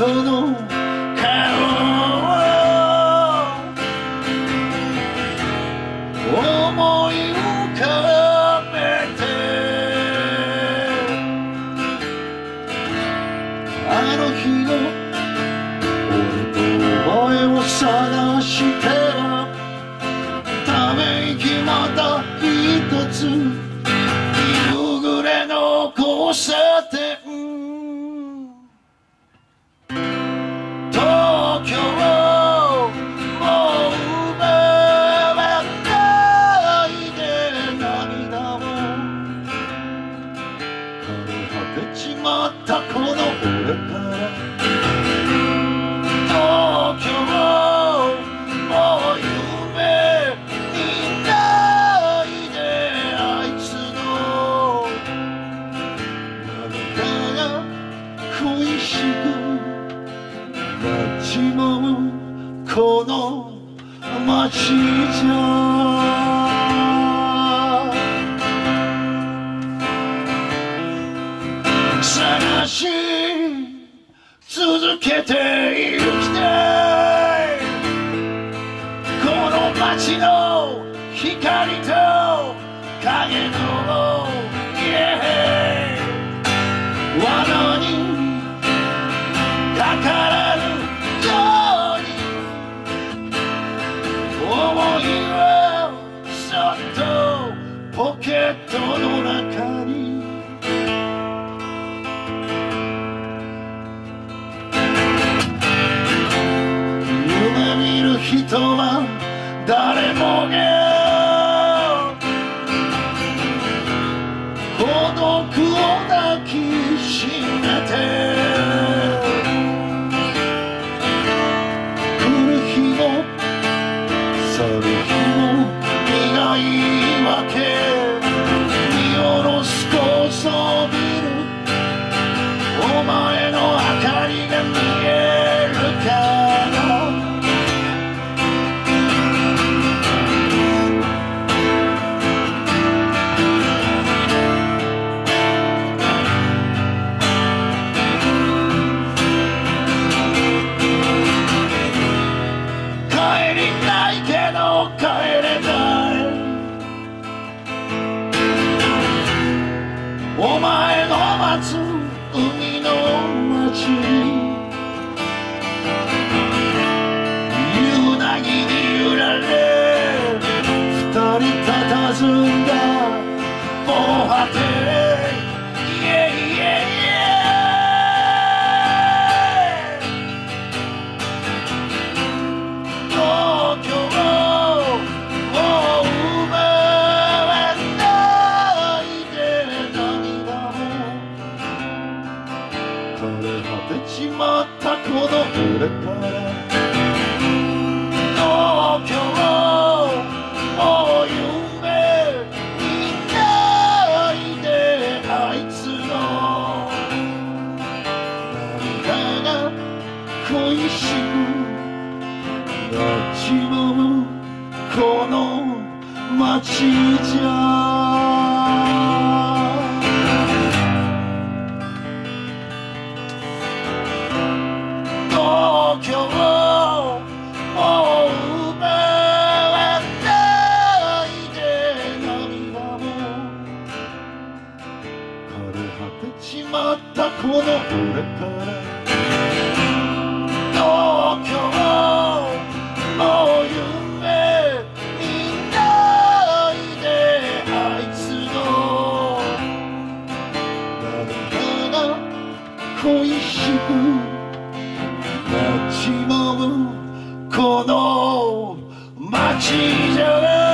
人の顔を思い浮かべて、あの日の俺とお前を探してはため息また一つ夕暮れの交差点、東京もう埋めないで涙を枯れ果てちまったこの俺から東京もう夢にないであいつの涙が恋しくなっちまうこの街じゃ探し続けてゆきたいこの街の光と影の罠にかからぬように思いはそっとポケットの中に夢見る人は誰もが孤独を抱きしめて来る日も去る日も苦いわけ見下ろすこそ見るお前の明かりが見えるから帰りたいけど帰れないお前の待つ海の街に夕凪に揺られ二人佇んだ防波堤枯れ果てちまったこの俺から東京もう夢にないであいつの涙が恋しくなっちまうこの街じゃ東京もう埋めないで涙も枯れ果てちまったこの俺から東京もう夢にないであいつの涙が恋しくなっちまうこの街じゃ